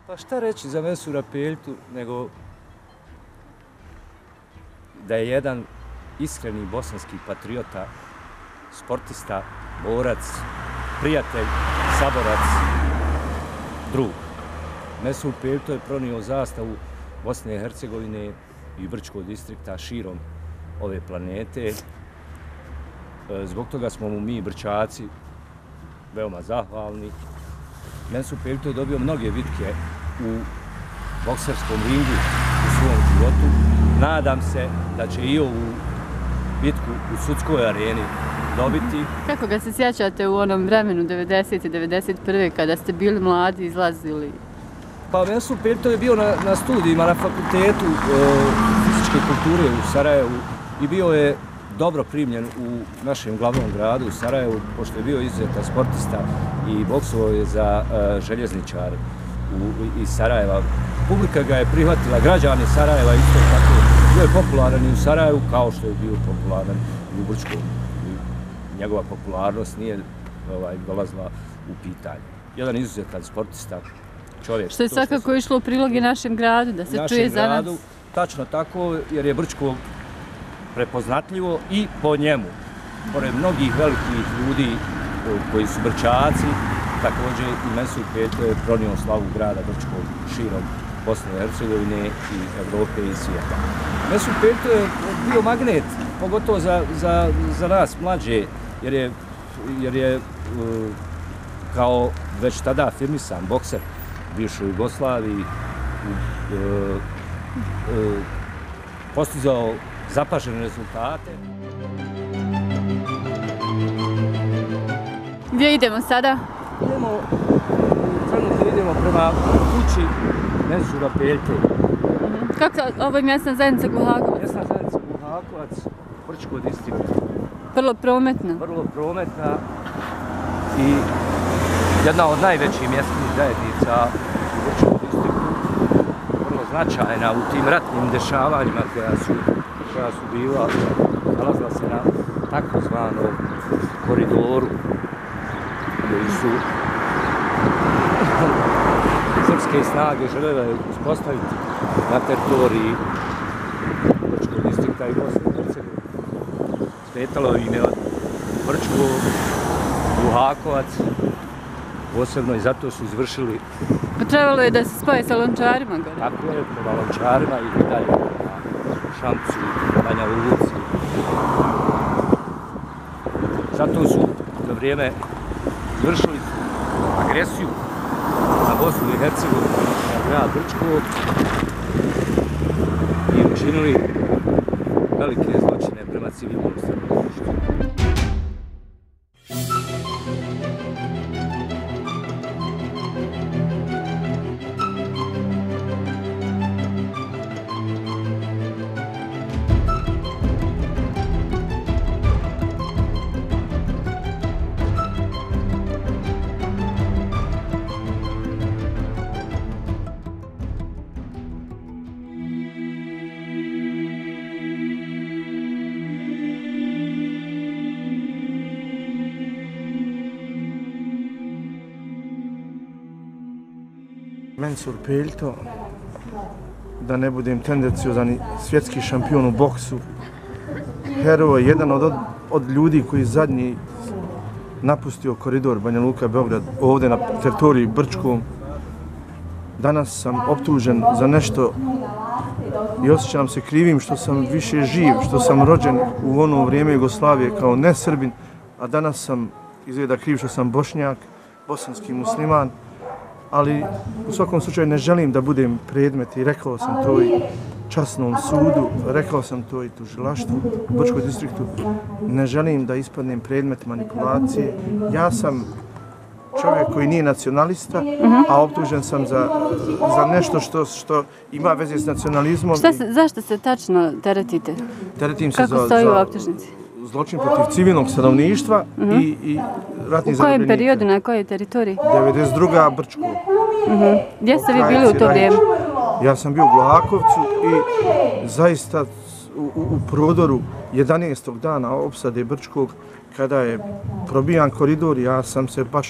Pa šta reći za Mensura Peljtu, nego da je jedan iskreni bosanski patriota, sportista, borac, prijatelj, saborac, drug. Mensur Peljto je pronio zastavu Bosne i Hercegovine i Brčkog distrikta širom ove planete. Zbog toga smo mu mi, Brčaci, veoma zahvalni. Mensur Peljto je dobio mnoge bitke u bokserskom ringu u svom životu. Nadam se da će i ovu bitku u sudskoj areni dobiti. Kako ga se sjećate u onom vremenu 90. i 91. kada ste bili mladi, izlazili? Pa Mensur Peljto je bio na studijima na fakultetu fizičke kulture u Sarajevu i bio je dobro primljen u našem glavnom gradu u Sarajevu, pošto je bio izuzetan sportista i boksovao je za željezničar iz Sarajeva. Publika ga je prihvatila, građani Sarajeva isto tako. Bio je popularan i u Sarajevu kao što je bio popularan i u Brčkom. Njegova popularnost nije dolazila u pitanje. Jedan izuzetan sportista, čovjek. Što je svakako išlo u prilog i našem gradu, da se čuje za nas. Tačno tako, jer je Brčko prepoznatljivo i po njemu. Pored mnogih velikih ljudi koji su Brčaci, također i Mensur Peljto je pronio slavu grada Brčkog širom Bosne i Hercegovine i Evrope i svijeta. Mensur Peljto je bio magnet, pogotovo za nas mlađe, jer je kao već tada afirmisan bokser u bivšoj Jugoslaviji postizao zapažene rezultate. Gdje idemo sada? Trenutno idemo prema kući Mensura Peljte. Ovo je mjesna zajednica Guhakovac? Mjesna zajednica Guhakovac, Brčko distrikt. Vrlo prometna? Vrlo prometna i jedna od najvećih mjesnih zajednica u Brčkom distriktu. Vrlo značajna u tim ratnim dešavanjima koja su bila, nalazila se na takozvanom koridoru koji su srpske snage željele uspostaviti na teritoriji Brčkog distrikta i Bosne i Hercegovine. Smetalo im je od Brčkog, Guhakovac, posebno i zato su izvršili... Trebalo je da se spoje sa Lončarima gore? Tako je, prema Lončarima i dalje na Šamcu, Banja Luci. Zato su za vrijeme izvršili agresiju na Bosnu i Hercegovinu, na grad Brčko i učinili velike zločine prema civilnom stanovništvu. Mensur Peljto, da ne budem tendenciozan, svjetski šampion u boksu, heroj, jedan od ljudi koji zadnji napustio koridor Banja Luka-Beograd ovdje na teritoriji Brčkom. Danas sam optužen za nešto i osjećam se krivim što sam više živ, što sam rođen u ono vrijeme Jugoslavije kao nesrbin, a danas sam izgleda kriv što sam Bošnjak, bosanski musliman. Ali u svakom slučaju ne želim da budem predmet i rekao sam to i časnom sudu, rekao sam to i tužilaštvu u Brčkom distriktu. Ne želim da ispadnem predmet manipulacije. Ja sam čovjek koji nije nacionalista, a optužen sam za nešto što ima veze s nacionalizmom. Zašto se tačno teretite? Teretim se kako stoji u optužnici? Zločin protiv civilnog stanovništva i ratnih zarobljenika. U kojem periodu, na kojoj teritoriji? 92. Brčko. Gdje ste vi bili u to vrijeme? Ja sam bio u Guhakovcu i zaista u prodoru 11. dana opsade Brčkog, kada je probijan koridor, ja sam se baš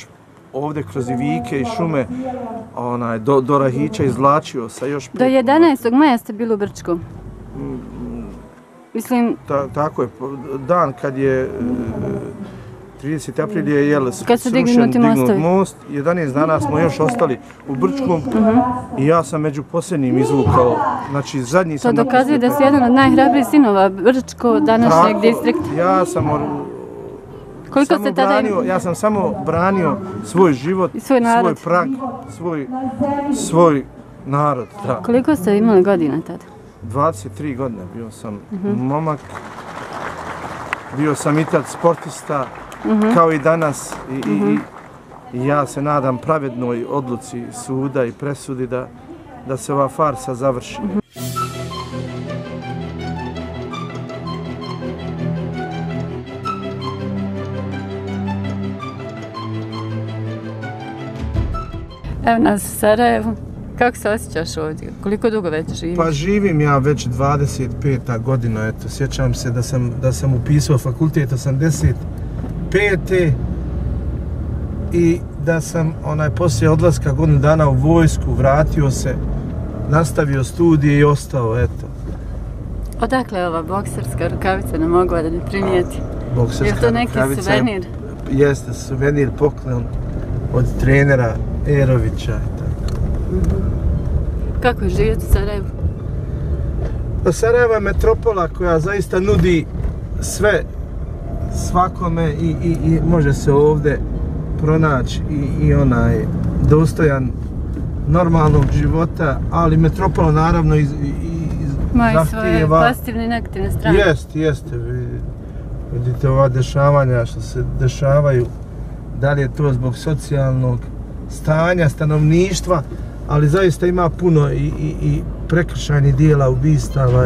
ovdje kroz vike i šume do Rahića izvlačio sa još... Do 11. maja ste bili u Brčkom? Mislim... Tako je, dan kad je 30. april je srušen dignut most, 11 dana smo još ostali u Brčkom i ja sam među posljednjim izvukao, znači zadnji sam... To dokazuje da si jedan od najhrabrijih sinova Brčko današnjeg distrikta. Ja sam... Ja sam samo branio svoj život, svoj prag, svoj narod. Da. Koliko ste imali godina tada? 23 godine bio sam momak, bio sam i tad sportista, kao i danas i ja se nadam pravednoj odluci suda i presudi da se ova farsa završi. Evo nas u Sarajevu. Kako se osjećaš ovdje? Koliko dugo već živiš? Pa živim ja već 25. godina, eto, sjećam se da sam upisao fakultet 85. I da sam poslije odlaska godinu dana u vojsku vratio se, nastavio studije i ostao, eto. Odakle je ova bokserska rukavica, ne mogu da ne primijeti? Je to neki suvenir? Jeste, suvenir poklon od trenera Erovića i tako. Kako je živjeti u Sarajevu? Sarajevo je metropola koja zaista nudi sve svakome i može se ovdje pronaći i onaj dostojan normalnog života, ali metropola naravno ima i svoje pozitivne i negativne strane. Jeste. Vidite ova dešavanja što se dešavaju, da li je to zbog socijalnog stanja stanovništva, ali zaista ima puno i prekršajnih dijela, ubistava.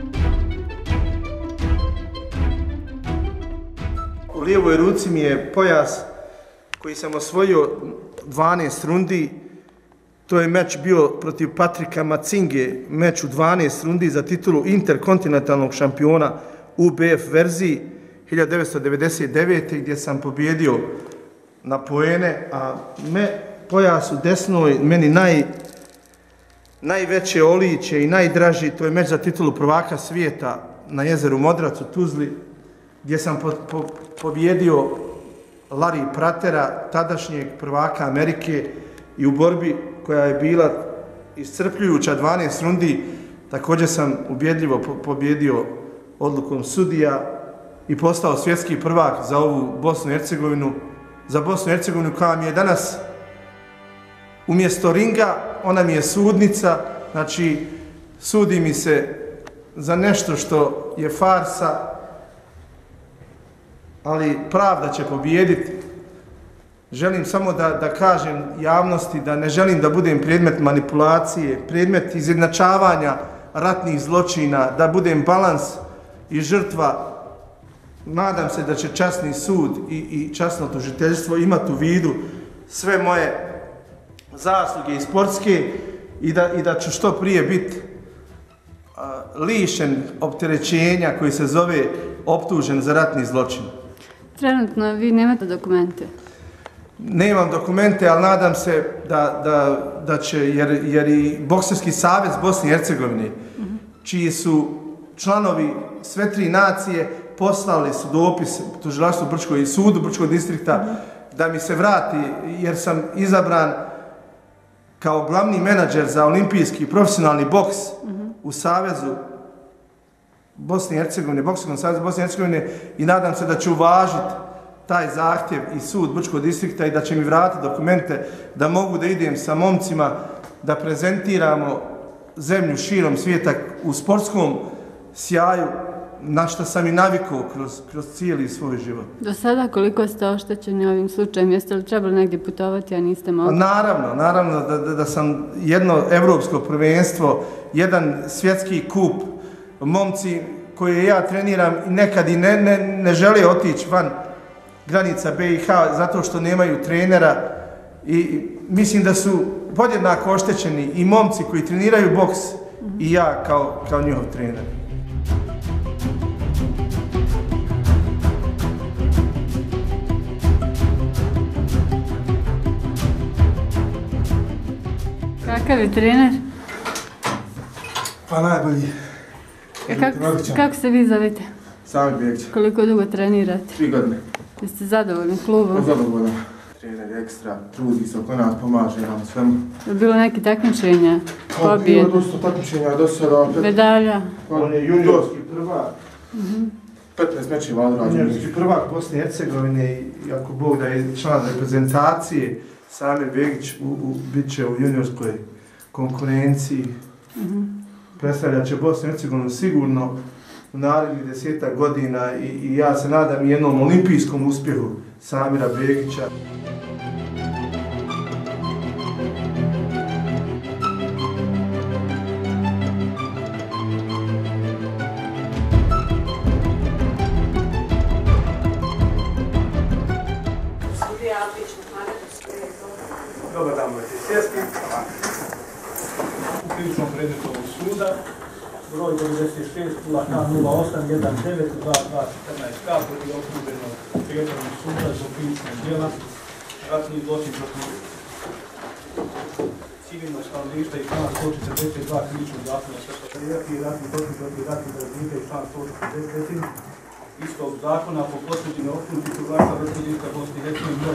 U lijevoj ruci mi je pojas koji sam osvojio 12 rundi. To je meč bio protiv Patrika Macinge, meč u 12 rundi za titulu interkontinentalnog šampiona u BF verziji 1999. gdje sam pobjedio na poene, a pojas u desnoj, meni najveće oličje i najdraži, to je meč za titulu prvaka svijeta na jezeru Modrac u Tuzli, gdje sam pobjedio Larry Pratera, tadašnjeg prvaka Amerike, i u borbi koja je bila iscrpljujuća 12 rundi, također sam ubjedljivo pobjedio odlukom sudija i postao svjetski prvak za ovu Bosnu i Hercegovinu, za Bosnu i Hercegovinu koja mi je danas umjesto ringa, ona mi je sudnica, znači sudi mi se za nešto što je farsa, ali pravda će pobijediti. Želim samo da kažem javnosti da ne želim da budem predmet manipulacije, predmet izjednačavanja ratnih zločina, da budem balans i žrtva. Nadam se da će časni sud i časno tužiteljstvo imati u vidu sve moje zasluge i sportske i da ću što prije biti lišen opterećenja koji se zove optužen za ratni zločin. Trenutno vi nemate dokumente? Nemam dokumente, ali nadam se da će, jer i Bokserski savez Bosne i Hercegovine, čiji su članovi sve tri nacije, poslali su dopis tužilaštvu Brčkog i sudu Brčkog distrikta da mi se vrati, jer sam izabran kao glavni menadžer za olimpijski profesionalni boks u Savezu Bosne i Hercegovine, Bokserskom savezu Bosne i Hercegovine, i nadam se da će uvažiti taj zahtjev i sud Brčkog distrikta i da će mi vratiti dokumente da mogu da idem sa momcima da prezentiramo zemlju širom svijeta u sportskom sjaju, na što sam i navikao kroz cijeli svoj život. Do sada koliko ste oštećeni ovim slučajem? Jeste li trebali negdje putovati, a niste mogli? Naravno da sam jedno evropsko prvenstvo, jedan svjetski kup, momci koje ja treniram nekad i ne žele otići van granica BiH zato što nemaju trenera, i mislim da su podjednako oštećeni i momci koji treniraju boks i ja kao njihov trener. Kakav je trener? Pa najbolji. Kako se vi zovete? Sami Begić. Koliko dugo trenirate? 3 godine. Jeste zadovoljni klubom? Zadovoljno. Trener je ekstra, trudi se oko nas, pomaže nam svemu. Je bilo neki takmičenja? Pobjede? Bilo dosta takmičenja do sada. Medalja? On je juniorski prvak. 15 mečeva odrađen. Juniorski prvak Bosne i Hercegovine i ako Bog da je član reprezentacije, Sami Begić bit će u juniorskoj konkurenciji. Predstavljat će Bosnu i Hercegovinu sigurno u narednih 10 godina i ja se nadam jednom olimpijskom uspjehu Samira Begića. Dobar dan, možete sjesti. U krivičnom predmetu ovog suda, broj 96-08-19-22-14K protiv optuženog prijedlognog suda za krivičnog djela, ratni zločin protiv civilnog stanovništva i člana 142 krivičnog zakona i ratni zločin protiv ratnih raznika i člana 140 istog zakona po potvrđenju optužbi proglašava Republika Bosne i Hercegovine broj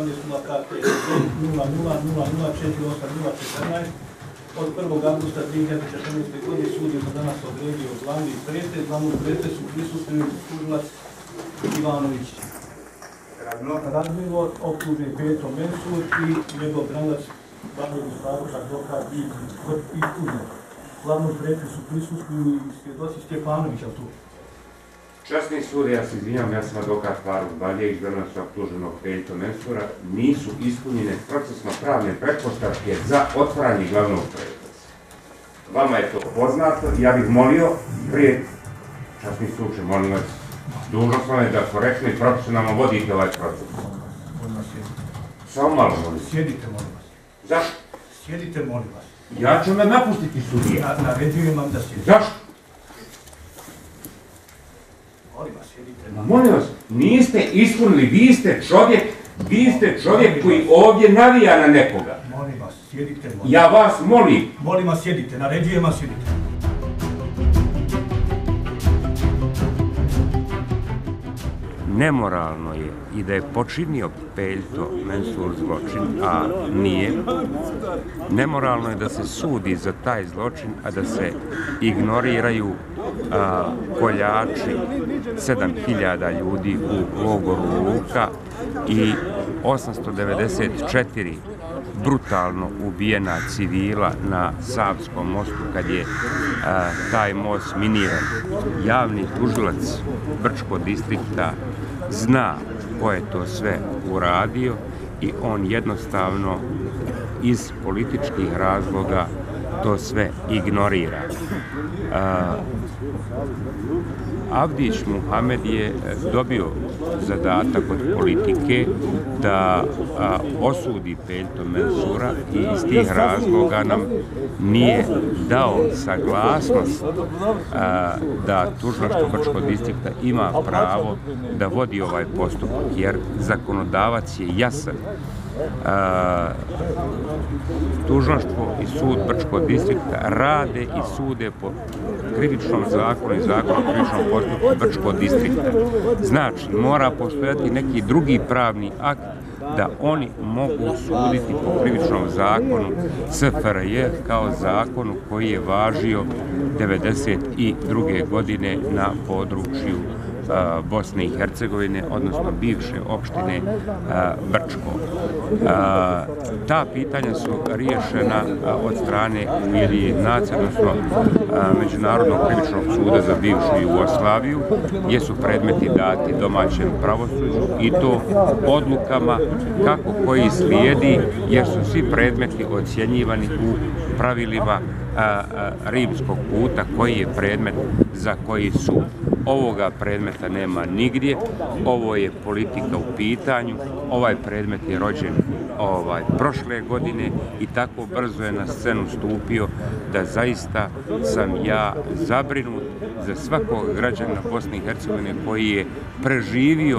718-0KT-000048-014 od 1. augusta 2014. godine sud je za danas odredio glavni pretres. Glavnom pretresu prisustvuju tužilac Ivanović Radmilo, optužen Petro Mensur i njegov branilac Vladimir Staroš, advokat i tužilac. Glavnom pretresu prisustvuju i svjedoci Stjepanovića tu. Časni sud, ja se izvinjam, ja sam advokat Faruk Baljević, branilac optuženog Petro Mensura, nisu ispunjene procesno-pravne pretpostavke za otvaranje glavnog pretresa. Vama je to poznato, ja bih molio prije, časni slučaj, molim vas, dužnost vam je da korektno i profesionalno vodite ovaj proces. Samo malo molim. Sjedite, molim vas. Zašto? Sjedite, molim vas. Ja ću me napustiti sudija. Naređujem vam da sjedite. Zašto? Molim vas, sjedite. Molim vas, niste ispunili, vi ste čovjek koji ovdje navija na nekoga. Molim vas, sjedite, molim vas. Ja vas molim. Molim vas, sjedite, naređujem vas, sjedite. Nemoralno je i da je počinio Peljto Mensur zločin, a nije. Nemoralno je da se sudi za taj zločin, a da se ignoriraju koljači 7000 ljudi u logoru Luka i 894 brutalno ubijena civila na Savskom mostu kad je taj most miniran. Javni tužilac Brčkog distrikta zna ko je to sve uradio i on jednostavno iz političkih razloga to sve ignorira. Avdić Muhamed je dobio zadatak od politike da osudi Peljto Mensura i iz tih razloga nam nije dao saglasnost da tužilaštvo Brčkog distrikta ima pravo da vodi ovaj postupak, jer zakonodavac je jasan. Tužilaštvo i sud Brčkog distrikta rade i sude po krivičnom zakonu i zakonu o krivičnom postupku Brčkog distrikta. Znači, mora postojati neki drugi pravni akt da oni mogu suditi po krivičnom zakonu SFRJ kao zakonu koji je važio 1992. godine na području Bosne i Hercegovine, odnosno bivše opštine Brčko. Ta pitanja su riješena od strane Ujedinjenih nacija, odnosno Međunarodnog krivičnog suda za bivšu Jugoslaviju, gdje su predmeti dati domaćem pravosuđu i to odlukama kako koji slijedi, jer su svi predmeti ocjenjivani u pravilima rimskog puta koji je predmet za koji sud. Ovoga predmeta nema nigdje, ovo je politika u pitanju, ovaj predmet je rođen prošle godine i tako brzo je na scenu stupio da zaista sam ja zabrinut za svakog građana Bosne i Hercegovine koji je preživio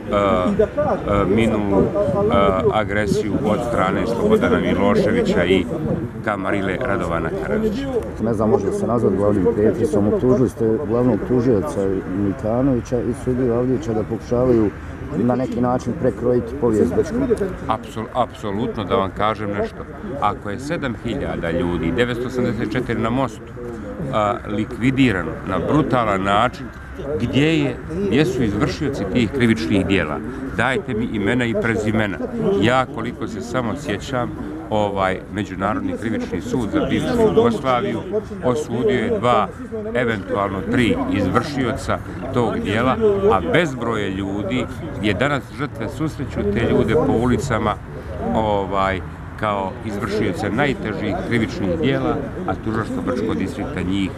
minulu agresiju od strane Slobodana Miloševića i Kamarile Radovana Karadžića. Ne znam, može se nazvati glavnim prijateljstvom. Optužili ste glavnog tužioca Mikanovića i sudiju Avdića da pokušavaju na neki način prekrojiti povijest Brčkog. Apsolutno, da vam kažem nešto. Ako je 7000 ljudi, 984 na mostu, likvidirano na brutalan način, gdje su izvršioci tih krivičnih dijela. Dajte mi imena i prezimena. Ja, koliko se samo sjećam, Međunarodni krivični sud za bivšu Jugoslaviju osudio je 2, eventualno 3 izvršioca tog dijela, a bezbroje ljudi gdje danas žrtve susreću te ljude po ulicama kao izvršioce najtežih krivičnih dijela, a tužilaštvo Brčkog distrikta njih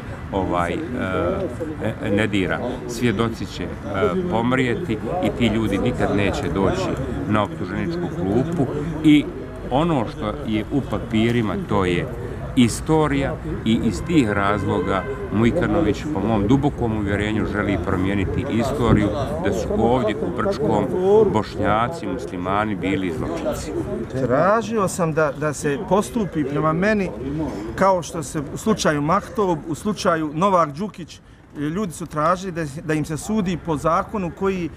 ne dira. Svjedoci će pomrijeti i ti ljudi nikad neće doći na optuženičku klupu i ono što je u papirima to je istorija i iz tih razloga Mujkanović po mom dubokom uvjerenju želi promijeniti istoriju da su ovdje u Brčkom Bošnjaci, muslimani bili zločinci. Tražio sam da se postupi prema meni kao što se u slučaju Mahtov, u slučaju Novak Đukić, ljudi su tražili da im se sudi po zakonu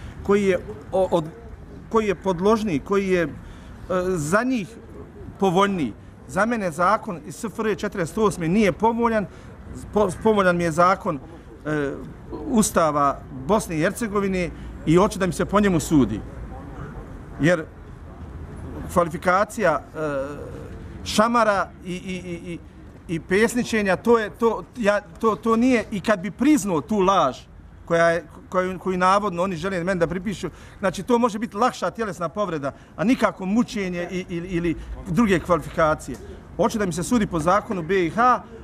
koji je podložniji, koji je za njih povoljniji. Za mene zakon iz SFRJ 48. nije povoljan. Povoljan mi je zakon Ustava Bosne i Hercegovine i hoću da mi se po njemu sudi. Jer kvalifikacija šamara i pesničenja, to nije, i kad bi priznao tu laž koju navodno oni žele meni da pripišu, znači to može biti lakša tjelesna povreda, a nikako mučenje ili druge kvalifikacije. Hoću da mi se sudi po zakonu BiH,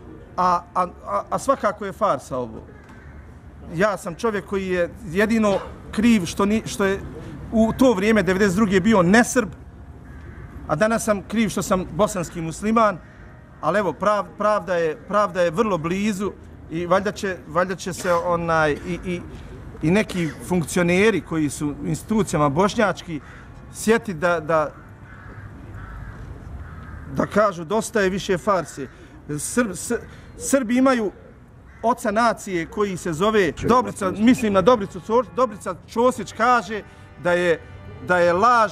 a svakako je farsa ovo. Ja sam čovjek koji je jedino kriv što je u to vrijeme 92. bio nesrb, a danas sam kriv što sam bosanski musliman, ali evo, pravda je vrlo blizu i valjda će se i neki funkcioneri koji su u institucijama bošnjački sjeti da kažu dosta je više farse. Srbi imaju oca nacije koji se zove Dobrica, mislim na Dobricu Ćosić. Dobrica Ćosić kaže da je laž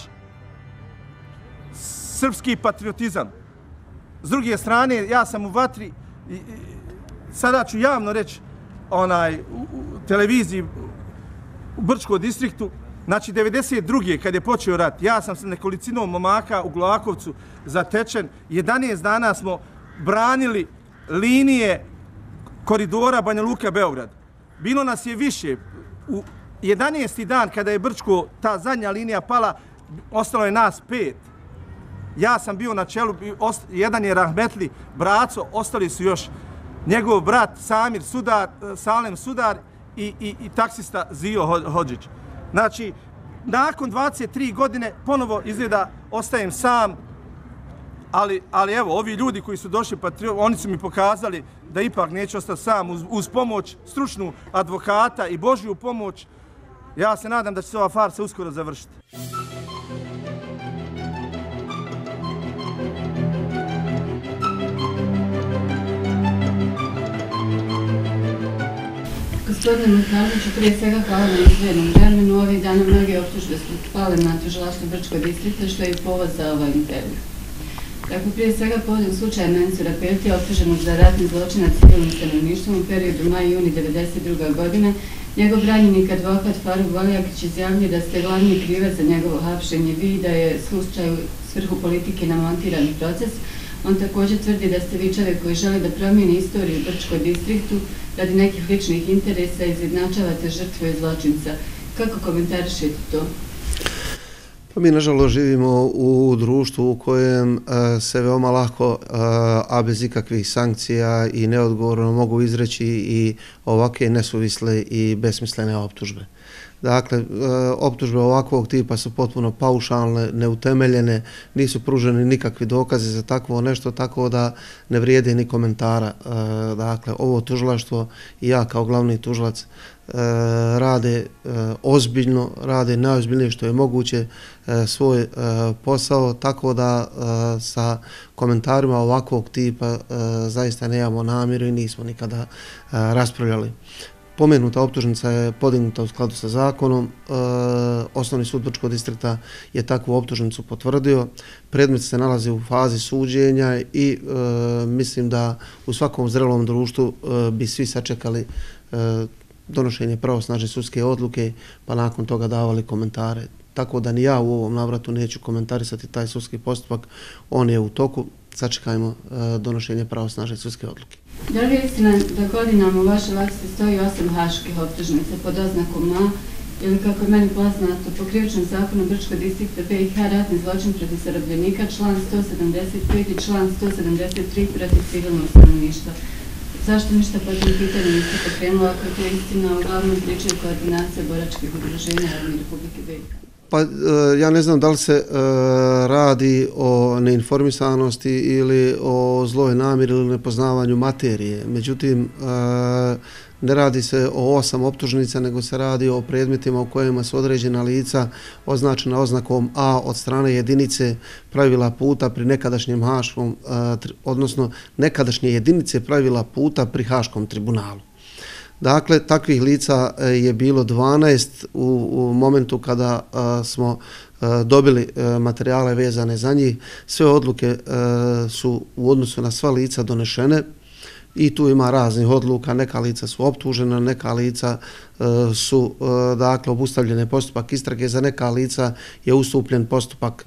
srpski patriotizam. S druge strane, ja sam u vatri, sada ću javno reći u televiziji u Brčkom distriktu, znači 92. kad je počeo rat, ja sam sa nekolicinom momaka u Glakovcu zatečen, 11 dana smo branili linije koridora Banja Luka-Beograd. Bilo nas je više. U 11. dan kada je Brčko, ta zadnja linija pala, ostalo je nas 5. Ja sam bio na čelu, jedan je Rahmetli Braco, ostali su još njegov brat Salem Sudar i taksista Zio Hodžić. Znači, nakon 23 godine ponovo izgleda ostajem sam, ali evo, ovi ljudi koji su došli, oni su mi pokazali da ipak neću ostati sam uz pomoć stručnu advokata i Božju pomoć. Ja se nadam da će se ova farsa uskoro završiti. Gospodine Mujkanoviću, prije svega hvala na izdvojenom vremenu. Ovih dana mnoge optužbe su pale na tužilaštvu Brčkog distrikta, što je i povod za ovaj intervju. Dakle, prije svega povodom slučaja Mensura Peltija, optuženog za ratni zločin nad civilnim stanovništvom u periodu maj-juni 1992. godine, njegov branjenik advokat Faruk Valijakić izjavljuje da ste glavni krivac za njegovo hapšenje vi i da je slučaj u svrhu politike namontirani proces. On također tvrdi da ste vi čovjek koji želi da promijeni istoriju u Brčkom distriktu radi nekih ličnih interesa i izjednačavate žrtvu i zločinca. Kako komentarišete to? Pa mi nažalost živimo u društvu u kojem se veoma lako, a bez ikakvih sankcija i neodgovorno mogu izreći i ovakve nesuvisle i besmislene optužbe. Dakle, optužbe ovakvog tipa su potpuno paušalne, neutemeljene, nisu pruženi nikakvi dokazi za takvo nešto, tako da ne vrijede ni komentara. Dakle, ovo tužilaštvo i ja kao glavni tužilac rade ozbiljno, rade najozbiljnije što je moguće svoj posao, tako da sa komentarima ovakvog tipa zaista nemamo namjeru i nismo nikada raspravljali. Pomenuta optužnica je podignuta u skladu sa zakonom, Osnovni sud Brčkog distrikta je takvu optužnicu potvrdio, predmet se nalazi u fazi suđenja i mislim da u svakom zrelom društvu bi svi sačekali donošenje pravosnažne sudske odluke, pa nakon toga davali komentare. Tako da ni ja u ovom navratu neću komentarisati taj sudski postupak, on je u toku, sačekajmo donošenje pravosnažne sudske odluke. Da li je istina da godinama u vašoj ladici stoji 8 haških optužnica pod oznakom A, ili kako je meni poznato po krivičnom zakonu Brčkog distrikta BiH ratni zločin protiv zarobljenika, član 175 i član 173 protiv civilnog stanovništva? Zašto ništa po tim pitanju niste pokrenula ako je istina uglavnom pričaju koordinacija boračkih udruženja Armije Republike BiH? Pa ja ne znam da li se radi o neinformisanosti ili o zloj namjeri ili nepoznavanju materije. Međutim, ne radi se o 8 optužnica, nego se radi o predmetima u kojima su određena lica označena oznakom A od strane jedinice pravila puta pri nekadašnjem Haškom, odnosno nekadašnje jedinice pravila puta pri Haškom tribunalu. Dakle, takvih lica je bilo 12 u momentu kada smo dobili materijale vezane za njih. Sve odluke su u odnosu na sva lica donešene i tu ima raznih odluka. Neka lica su optužena, neka lica su obustavljene postupak istrage, za neka lica je ustupljen postupak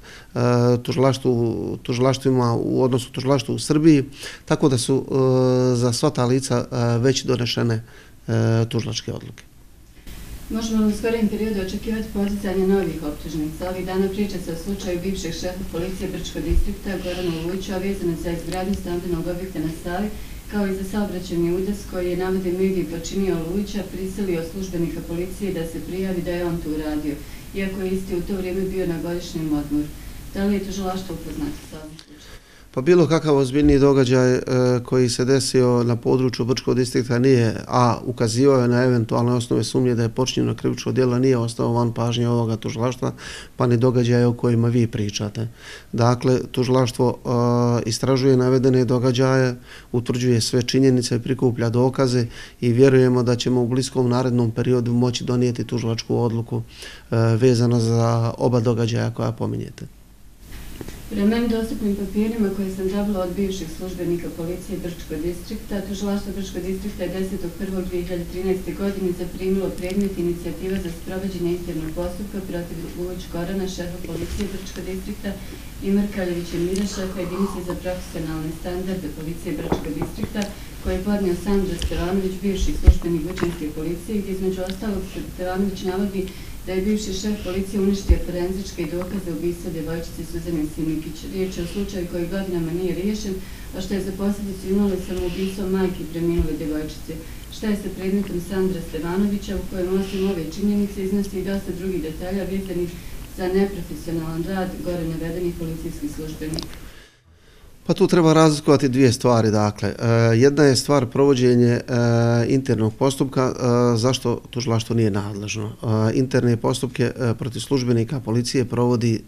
tužilaštvima u odnosu tužilaštvu u Srbiji, tako da su za sva ta lica već donešene tužilačke odluke. Možemo li u skorijem periodu očekivati podizanje novih optužnica? Ovih dana priča se o slučaju bivšeg šefa policije Brčkog distrikta Gorana Lujića vezano za izgradnju stambenog objekta na Savi, kao i za saobraćajni udes koji je navode mediji počinio Lujića, prisilio službenika policije da se prijavi da je on to uradio, iako je isti u to vrijeme bio na godišnjem odmoru. Da li je tužilaštvo upoznato sa ovim slučajem? Pa bilo kakav ozbiljniji događaj koji se desio na području Brčkog distrikta nije, a ukazivao je na eventualne osnove sumnje da je počinjeno krivično djelo, nije ostao van pažnje ovoga tužilaštva, pa ni događaje o kojima vi pričate. Dakle, tužilaštvo istražuje navedene događaje, utvrđuje sve činjenice, prikuplja dokaze i vjerujemo da ćemo u bliskom narednom periodu moći donijeti tužilačku odluku vezano za oba događaja koja pominjete. Prema meni dostupnim papirima koje sam dobila od bivših službenika policije Brčkog distrikta, tužilaštvo Brčkog distrikta je 10.1.2013. godine zaprimilo predmet inicijativa za sprovođenje internog postupka protiv Lujić Gorana, šefa policije Brčkog distrikta, i Mrkaljevića Mira, šefa jedinice za profesionalne standarde policije Brčkog distrikta, koji je podnio Sandra Stevanović, bivši službenik Bućanske policije, gdje između ostalog Stevanović navodi da je bivši šef policije uništio forenzičke dokaze ubistva djevojčice Suzane Simikić. Riječ je o slučaju koji godinama nije riješen, a što je za posljedicu imalo samoubistvo majke preminule djevojčice. Šta je sa predmetom Sandra Stevanovića, u kojem osim ove činjenice iznosi i dosta drugih detalja vezanih za neprofesionalan rad gore navedenih policijskih službenika? Pa tu treba razlikovati dvije stvari. Dakle, jedna je stvar provođenje internog postupka, zašto tužilaštvo nije nadležno. Interne postupke protiv službenika policije provodi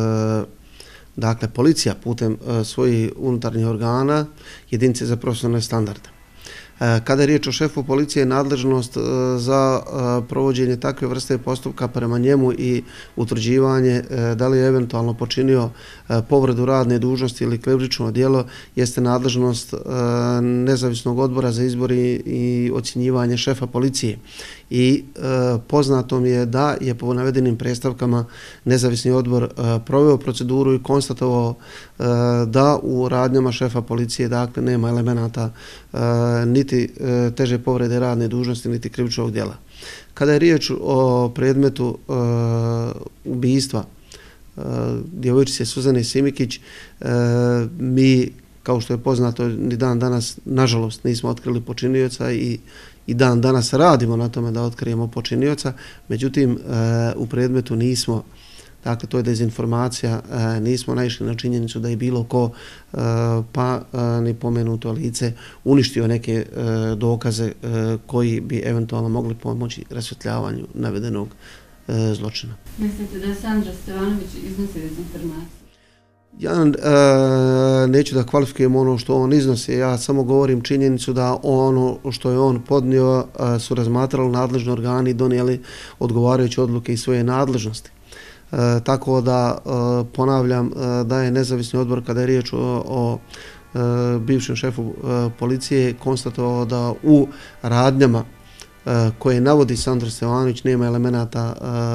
policija putem svojih unutarnjih organa, jedinice za profesionalne standarde. Kada je riječ o šefu policije, nadležnost za provođenje takve vrste postupka prema njemu i utvrđivanje da li je eventualno počinio povredu radne dužnosti ili krivično djelo jeste nadležnost nezavisnog odbora za izbor i ocjenjivanje šefa policije. I poznato mi je da je po navedenim predstavkama nezavisni odbor proveo proceduru i konstatovao da u radnjama šefa policije nema elemenata niti teže povrede radne dužnosti, niti krivičnog djela. Kada je riječ o predmetu ubistva djevojčice Suzane Simikić, mi kao što je poznato, ni dan danas, nažalost, nismo otkrili počinioca i dan danas radimo na tome da otkrijemo počinioca. Međutim, u predmetu nismo, dakle, to je dezinformacija, nismo naišli na činjenicu da je bilo ko, pa ni pomenuto lice, uništio neke dokaze koji bi eventualno mogli pomoći rasvjetljavanju navedenog zločina. Mislite da Sandra Stevanović iznosi dezinformacije? Ja neću da kvalifikujem ono što on iznosi, ja samo govorim činjenicu da ono što je on podnio su razmatrali nadležni organi i donijeli odgovarajuće odluke iz svoje nadležnosti. Tako da ponavljam da je nezavisni odbor kada je riječ o bivšem šefu policije konstatovao da u radnjama koje navodi Sandra Stevanović nema elemenata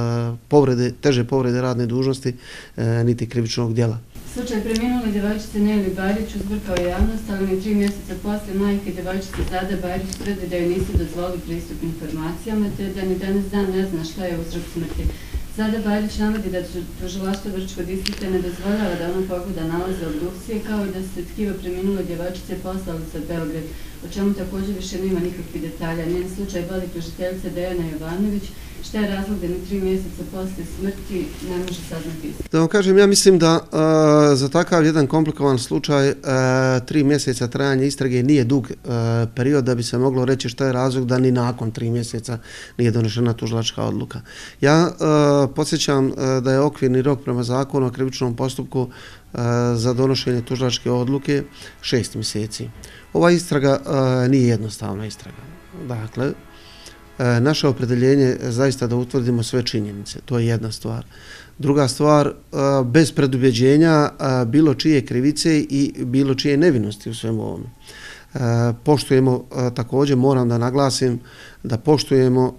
teže povrede radne dužnosti niti krivičnog djela. Slučaj preminule djevojčice Neli Barić uzburkao javnost, ali ni 3 mjeseca poslije majke djevojčice Zada Barić tvrdi da joj nisu dozvolili pristup informacijama, te da ni danas dan ne zna šta je uzrok smrti. Zada Barić navodi da tužilaštvo Brčkog distrikta ne dozvoljava da ona pogleda nalaze obdukcije, kao i da se tkivo preminule djevojčice poslali sa Beograd, o čemu također više nema nikakvih detalja. Njen slučaj vodi tužiteljica Dejana Jovanović. Šta je razlog da ni 3 mjeseca poslije smrti ne može saznati istinu? Da vam kažem, ja mislim da za takav jedan komplikovan slučaj 3 mjeseca trajanja istrage nije dug period da bi se moglo reći šta je razlog da ni nakon 3 mjeseca nije donešena tužilačka odluka. Ja podsjećam da je okvirni rok prema zakonu o krivičnom postupku za donošenje tužilačke odluke 6 mjeseci. Ova istraga nije jednostavna istraga. Dakle, naše opredeljenje je zaista da utvrdimo sve činjenice, to je jedna stvar. Druga stvar, bez predubjeđenja bilo čije krivice i bilo čije nevinosti u svemu ovome. Poštujemo, također moram da naglasim, da poštujemo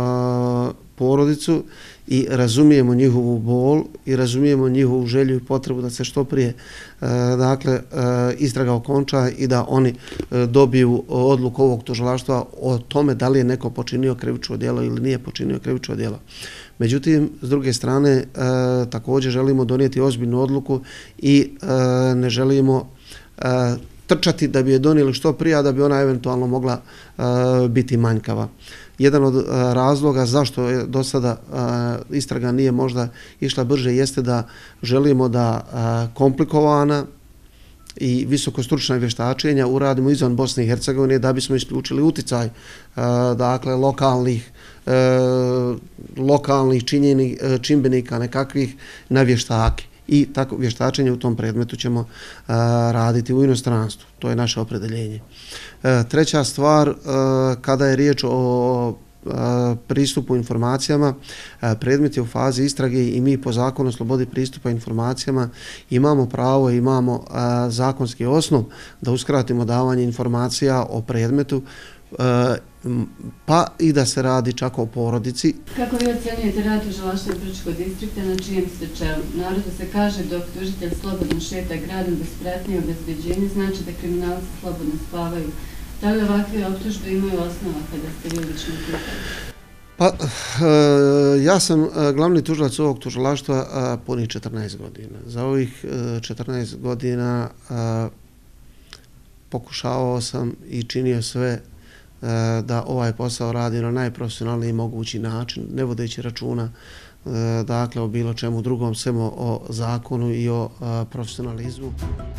porodicu i razumijemo njihovu bol i razumijemo njihovu želju i potrebu da se što prije istraga okonča i da oni dobiju odluku ovog tužilaštva o tome da li je neko počinio krivično djelo ili nije počinio krivično djelo. Međutim, s druge strane, također želimo donijeti ozbiljnu odluku i ne želimo trčati da bi je donijeli što prije, a da bi ona eventualno mogla biti manjkava. Jedan od razloga zašto je do sada istraga nije možda išla brže jeste da želimo da komplikovana i visokostručna vještačenja uradimo izvan Bosne i Hercegovine da bismo isključili uticaj dakle lokalnih čimbenika nekakvih na vještake. I tako vještačenje u tom predmetu ćemo raditi u inostranstvu. To je naše opredeljenje. Treća stvar, kada je riječ o pristupu informacijama, predmet je u fazi istrage i mi po zakonu o slobodi pristupa informacijama imamo pravo, imamo zakonski osnov da uskratimo davanje informacija o predmetu, pa i da se radi čak o porodici. Kako vi ocenjujete rad tužilaštva Brčkog distrikta na čijem ste čelu? Narodu se kaže dok tužitelj slobodno šeta gradom bez pratnje i obezbeđenja, znači da kriminalci slobodno spavaju. Da li ovakve optužbe imaju osnova kada ste vi lično pitali? Pa, ja sam glavni tužilac ovog tužilaštva punih 14 godina. Za ovih 14 godina pokušavao sam i činio sve da ovaj posao radi na najprofesionalniji mogući način, ne vodeći računa dakle o bilo čemu drugom, samo o zakonu i o profesionalizmu.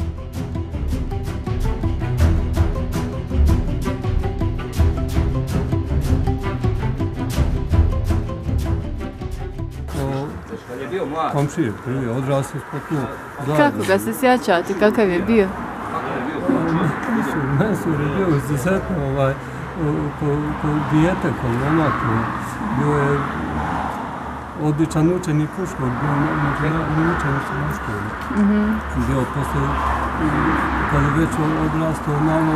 Komšije, prvi, odrasli smo tu. Kako ga se sjećate, kakav je bio? Mensur je bio izuzetno ko dijete, ko momak. Bio je odličan učenik u školi, bio međunarodni učenik u školi. Bio posle, kada je već odrastao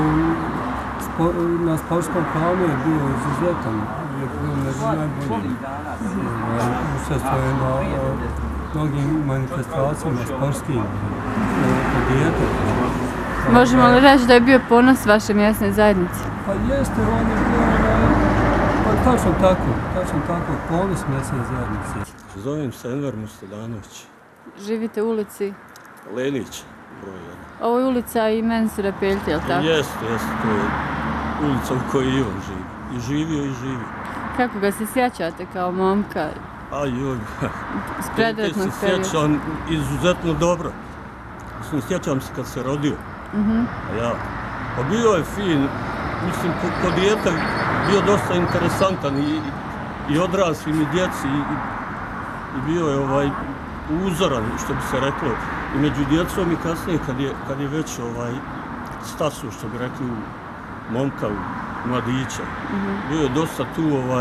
na sportskom planu je bio izuzetan. Je bio među najboljim. Učestvuje na mnogim manifestacijama sportskim, ko dijete. Možemo li reći da je bio ponos vaše mjesne zajednice? Pa jeste, on je bio, tačno tako, ponos mjesne zajednice. Zovem se Enver Mustadanović. Živite u ulici? Lenić, broj 1. Ovo je ulica i Mensura Peljte, je li tako? Jeste, to je ulica u kojoj i on živi. I živio. Kako ga se sjećate kao momka? Ajoj, S predratnog perioda. se sjećam izuzetno dobro. Sjećam se kad se rodio. Pa bio je fin, mislim, ko dijete bio dosta interesantan i odraslim i djeci i bio je uzoran, što bi se reklo, i među djecom i kasnije kad je već stasu, što bi rekli, momka, mladića. Bio je dosta tu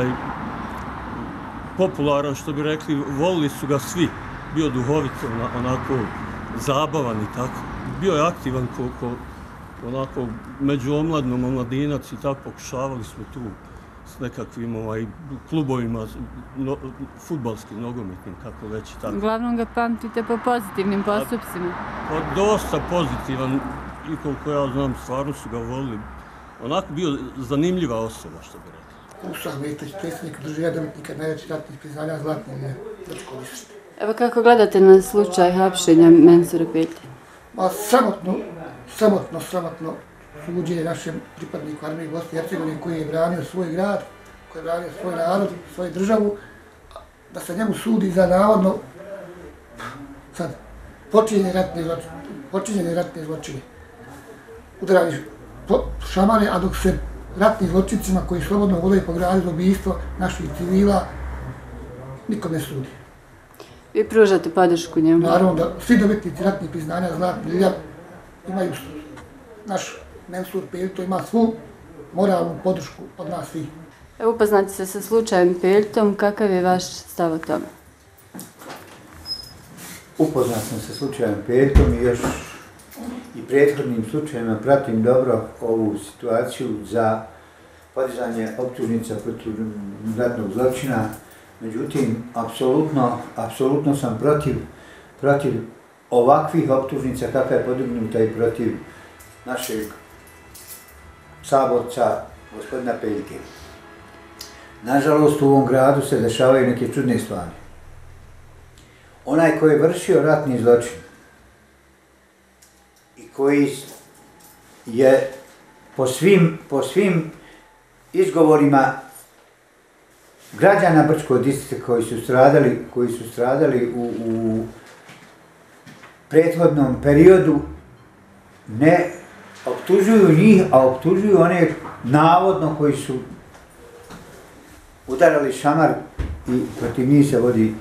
popularan, što bi rekli, volili su ga svi. Bio duhovit, onako zabavan i tako. Bio je aktivan onako među omladnom, omladinac i tako pokušavali smo tu s nekakvim klubovima, fudbalskim, nogometnim, kako već i tako. Uglavnom ga pamtite po pozitivnim postupcima? Pa dosta pozitivan i koliko ja znam, stvarno su ga volili. Onako bio zanimljiva osoba, što bi rekli. Dušan Mejtović, predsjednik Udruženja dobitnika najvećih ratnih priznanja Zlatne linije Brčko distrikt. Evo kako gledate na slučaj hapšenja Mensura Peljte? Ma sramotno suđenje našem pripadniku armije Bosne i Hercegovine koji je branio svoj grad, koji je branio svoj narod, svoju državu, da se njemu sudi za navodno sad počinjene ratne zločine. Udarali šamare, a dok se ratnim zločincima koji slobodno vode po gradu za ubijstvo naših civila nikom ne sudi. Vi pružate podršku njemu? Naravno da svi dobitnici ratnih priznanja Zlatne linije imaju naš Mensur Peljto ima svu moralnu podršku od nas svih. Upoznati se sa slučajem Peljtom, kakav je vaš stav o tome? Upoznat sam sa slučajem Peljtom i još i prethodnim slučajima pratim dobro ovu situaciju za podizanje optužnica protiv ratnog zločina. Međutim, apsolutno sam protiv ovakvih optužnica kakva je podignuta i protiv našeg saborca, gospodina Peljke. Nažalost, u ovom gradu se dešavaju neke čudne stvari. Onaj koji je vršio ratni zločin i koji je po svim izgovorima građana Brčkog distrikta koji su stradali u prethodnom periodu, ne optužuju njih, a optužuju one navodno koji su udarali šamar i protiv njih se vodi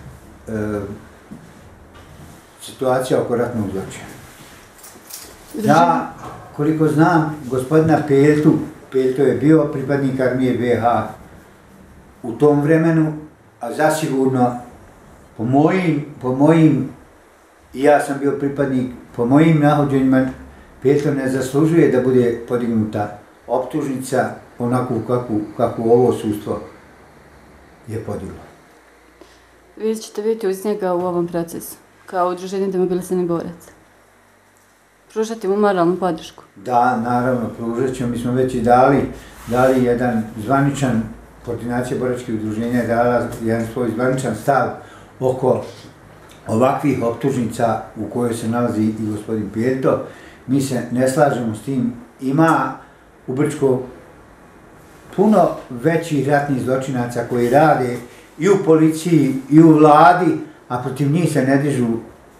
situacija oko ratnog zločina. Ja, koliko znam, gospodina Peljto je bio pripadnik armije BiH u tom vremenu, a zasigurno po mojim, i ja sam bio pripadnik, po mojim nahođenjima, Peljto ne zaslužuje da bude podignuta optužnica onakvu kakvu ovo sudstvo je podiglo. Vi ćete biti uz njega u ovom procesu, kao Udruženje demobilisanih boraca. Pružati mu moralnu podršku? Da, naravno, pružat ćemo. Mi smo već i dali jedan zvaničan, koordinacija boračkih udruženja je dala jedan svoj zvaničan stav oko ovakvih optužnica u kojoj se nalazi i gospodin Peljto. Mi se ne slažemo s tim. Ima u Brčko puno većih ratnih zločinaca koji rade i u policiji i u vladi, a protiv njih se ne dižu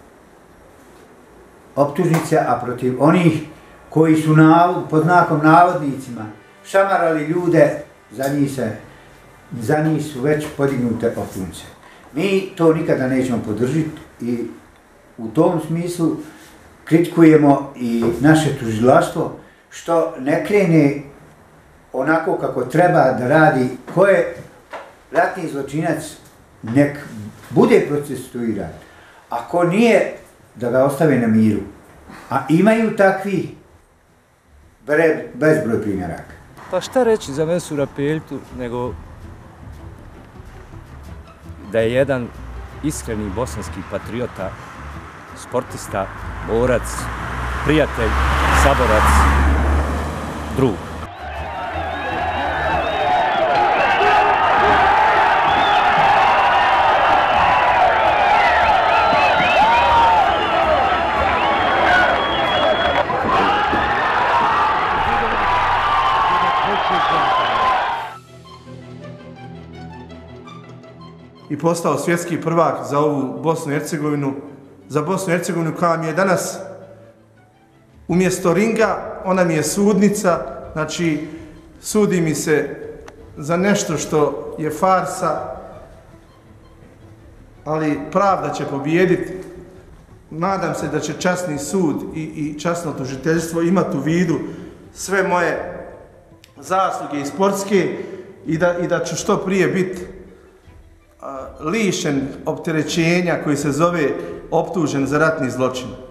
optužnice, a protiv onih koji su pod znakom navodnicima šamarali ljude, za njih su već podignute optužnice. Mi to nikada nećemo podržiti i u tom smislu kritikujemo i naše tužilaštvo što ne krene onako kako treba da radi, ko je ratni zločinac nek bude procesuiran, a ko nije da ga ostave na miru. A imaju takvi bezbroj primjeraka. Pa šta reći za Mensura Peljtu, nego da je jedan iskreni bosanski patriota, sportista, borac, prijatelj, saborac, drug. i postao svjetski prvak za ovu Bosnu i Hercegovinu, za Bosnu i Hercegovinu koja mi je danas umjesto ringa, ona mi je sudnica, znači sudi mi se za nešto što je farsa, ali pravda će pobijediti. Nadam se da će časni sud i časno tužiteljstvo imati u vidu sve moje zasluge i sportske i da ću što prije biti lišen opterećenja koji se zove optužen za ratni zločin.